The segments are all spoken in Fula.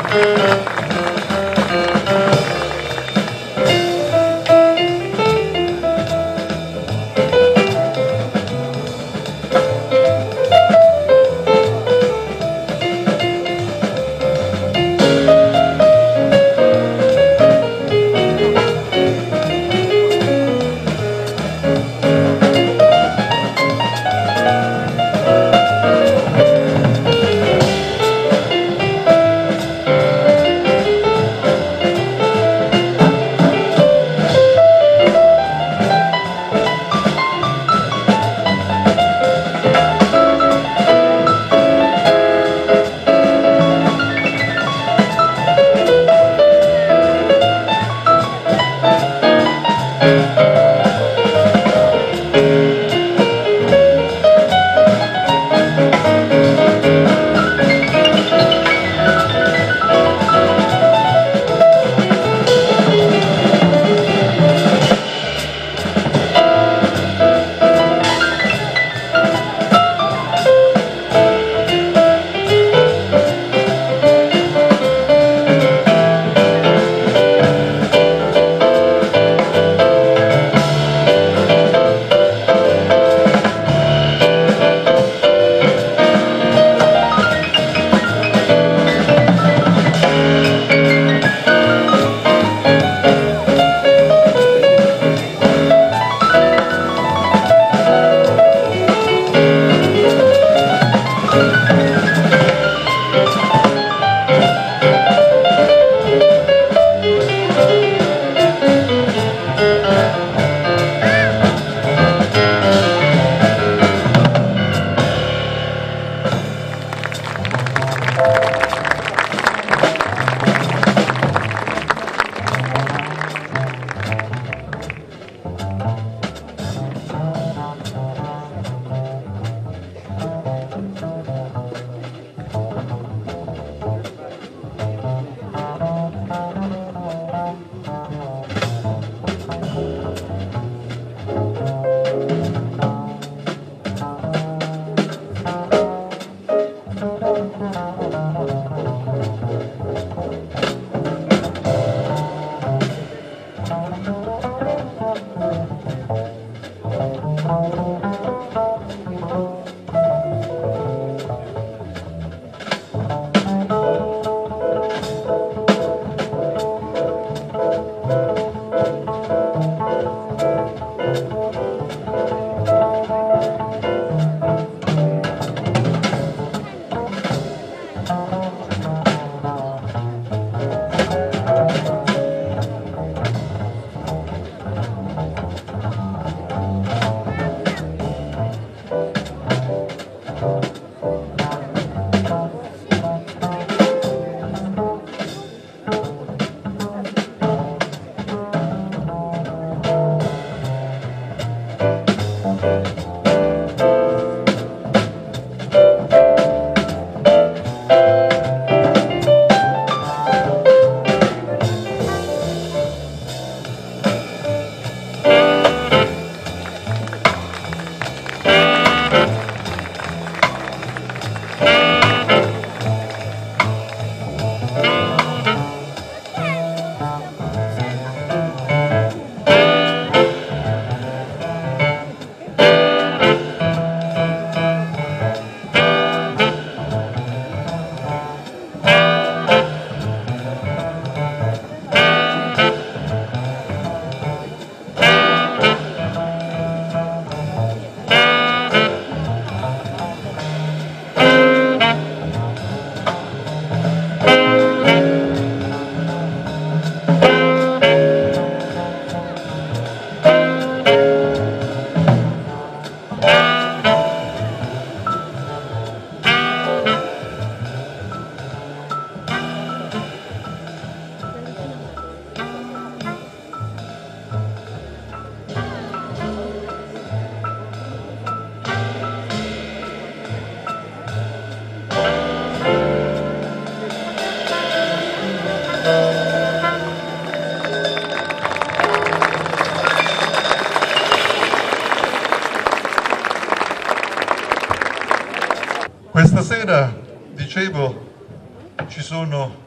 Questa sera, dicevo, ci sono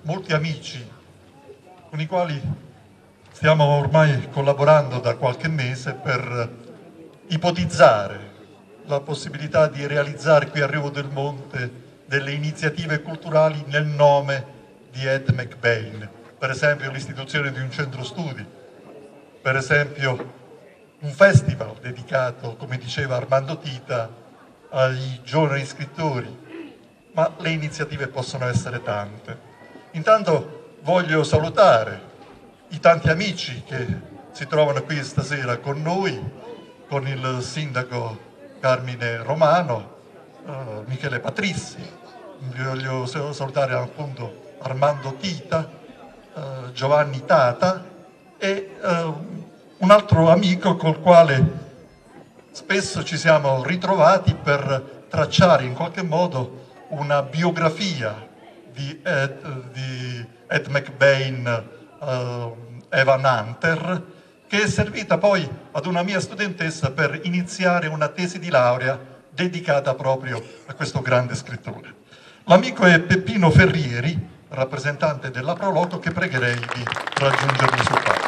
molti amici con i quali stiamo ormai collaborando da qualche mese per ipotizzare la possibilità di realizzare qui a Rivo del Monte delle iniziative culturali nel nome di Ed McBain, per esempio l'istituzione di un centro studi, per esempio un festival dedicato, come diceva Armando Tita, ai giovani scrittori, ma le iniziative possono essere tante. Intanto voglio salutare i tanti amici che si trovano qui stasera con noi, con il sindaco Carmine Romano, Michele Patrizzi, voglio salutare appunto Armando Tita, Giovanni Tata e un altro amico col quale spesso ci siamo ritrovati per tracciare in qualche modo una biografia di Ed McBain, Evan Hunter, che è servita poi ad una mia studentessa per iniziare una tesi di laurea dedicata proprio a questo grande scrittore. L'amico è Peppino Ferrieri, rappresentante della Proloco, che pregherei di raggiungermi sul palco.